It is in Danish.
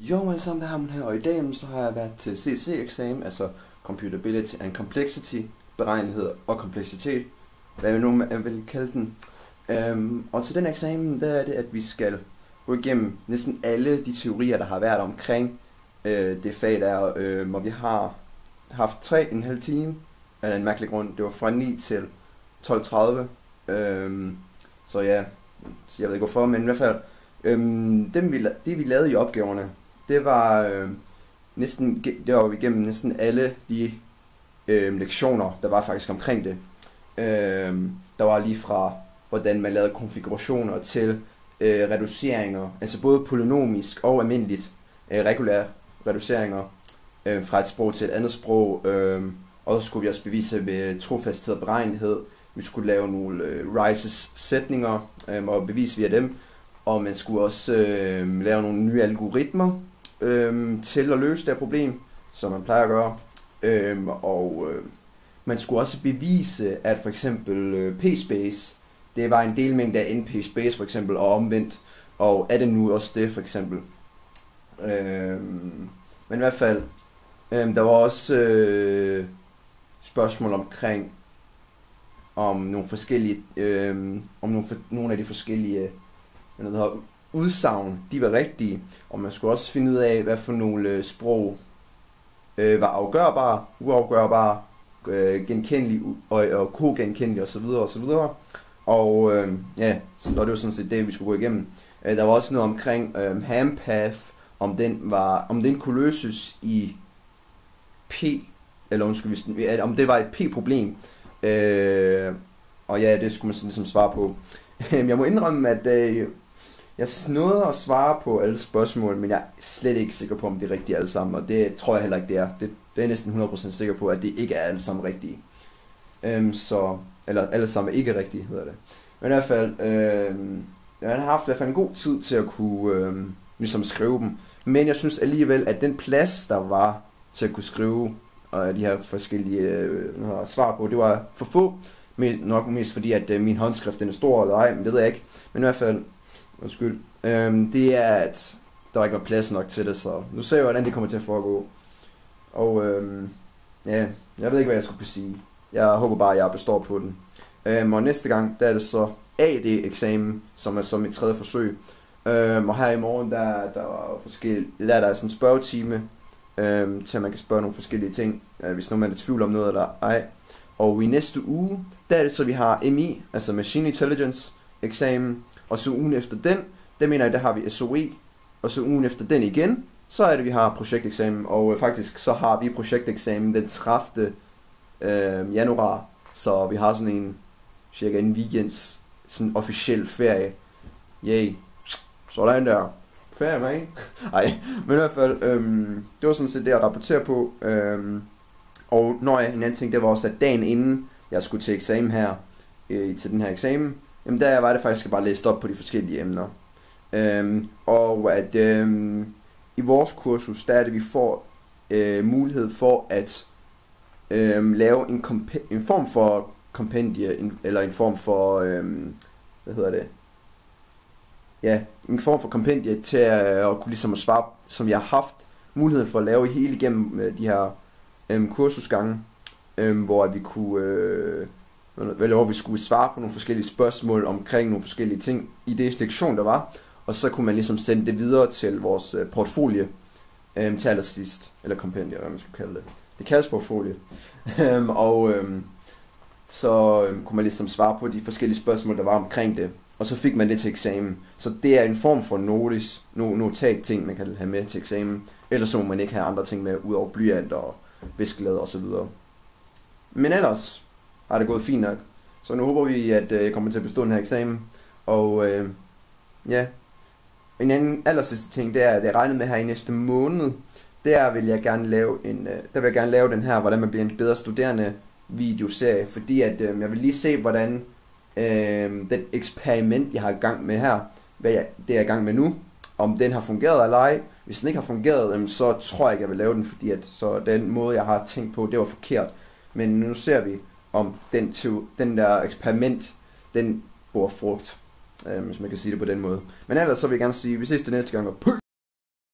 Jo, alle sammen, der har man her, og i dag så har jeg været til CC-eksamen, altså Computability and Complexity, beregnelighed og kompleksitet, hvad vi nu vil kalde den. Og til den eksamen, der er det, at vi skal gå igennem næsten alle de teorier, der har været omkring det fag der, og vi har haft 3,5 time, af en mærkelig grund. Det var fra 9 til 12:30, så ja, jeg ved ikke hvorfor, men i hvert fald, det vi lavede i opgaverne, det var det var igennem næsten alle de lektioner, der var faktisk omkring det. Der var lige fra, hvordan man lavede konfigurationer til reduceringer, altså både polynomisk og almindeligt regulære reduceringer fra et sprog til et andet sprog, og så skulle vi også bevise ved trofasthed og beregnelighed. Vi skulle lave nogle Rices sætninger og bevise via dem, og man skulle også lave nogle nye algoritmer til at løse det problem, som man plejer at gøre. Man skulle også bevise, at for eksempel p-space, det var en delmængde af np-space for eksempel, og omvendt, og er det nu også det for eksempel. Men i hvert fald, der var også spørgsmål omkring, om nogle forskellige, nogle af de forskellige udsagn, de var rigtige, og man skulle også finde ud af, hvad for nogle sprog var afgørbare, uafgørbare, genkendelige og kogenkendelige osv. Og ja, så det var sådan set det, vi skulle gå igennem. Der var også noget omkring Ham-Path, om den kunne løses i P, eller undskyld, om det var et P-problem. Og ja, det skulle man sådan ligesom svare på. Jeg må indrømme, at jeg snodede at svare på alle spørgsmål, men jeg er slet ikke sikker på, om det er rigtigt alle sammen, og det tror jeg heller ikke, det er. Det er jeg næsten 100% sikker på, at det ikke er alle sammen rigtige. Eller alle sammen ikke rigtige, hedder det. Men i hvert fald, jeg har haft i hvert fald en god tid til at kunne ligesom skrive dem. Men jeg synes alligevel, at den plads, der var til at kunne skrive de her forskellige svar på, det var for få. Nok mest fordi, at min håndskrift den er stor eller ej, men det ved jeg ikke. Men i hvert fald, undskyld, det er, at der ikke var plads nok til det, så nu ser jeg, hvordan det kommer til at foregå. Og ja, jeg ved ikke, hvad jeg skulle sige. Jeg håber bare, at jeg består på den. Og næste gang, der er det så AD-eksamen, som er så mit tredje forsøg. Og her i morgen, der er forskellige, der er sådan en spørgetime, til at man kan spørge nogle forskellige ting, hvis nogen er i tvivl om noget eller ej. Og i næste uge, der er det så, vi har MI, altså Machine Intelligence eksamen, og så ugen efter den, der mener jeg, der har vi SOE, og så ugen efter den igen, så er det, vi har projekteksamen, og faktisk så har vi projekteksamen den 30. januar, så vi har sådan en, cirka en weekends, sådan officiel ferie. Yay. Sådan der. Ferie, man. Ej, men i hvert fald, det var sådan set det, jeg rapporterer på. Og en anden ting, det var også, at dagen inden jeg skulle til eksamen her, til den her eksamen, jamen der var det faktisk bare læst op på de forskellige emner. Og at i vores kursus, der er det, vi får mulighed for at lave en form for kompendie, eller en form for, hvad hedder det? Ja, en form for kompendie til at kunne ligesom at svare, som jeg har haft mulighed for at lave hele igennem de her kursusgange, hvor vi kunne, hvor vi skulle svare på nogle forskellige spørgsmål omkring nogle forskellige ting i det lektion, der var, og så kunne man ligesom sende det videre til vores portfolie til allersidst, eller kompendie, hvad man skal kalde det. Det kaldes portfolie. Så kunne man ligesom svare på de forskellige spørgsmål, der var omkring det, og så fik man det til eksamen. Så det er en form for notat ting, man kan have med til eksamen, ellers så må man ikke have andre ting med, udover blyant og viskelade og så videre. Men ellers har det gået fint nok. Så nu håber vi, at jeg kommer til at bestå den her eksamen. Og ja, en anden allersidste ting, det er, at jeg regner med her i næste måned, der vil jeg gerne lave den her, hvordan man bliver en bedre studerende videoserie, fordi at jeg vil lige se, hvordan den eksperiment, jeg har i gang med her, det er jeg i gang med nu, om den har fungeret eller ej. Hvis den ikke har fungeret, så tror jeg ikke, jeg vil lave den, fordi at så den måde, jeg har tænkt på, det var forkert. Men nu ser vi, om den der eksperiment, den bor frugt, hvis man kan sige det på den måde. Men ellers så vil jeg gerne sige, vi ses til næste gang, og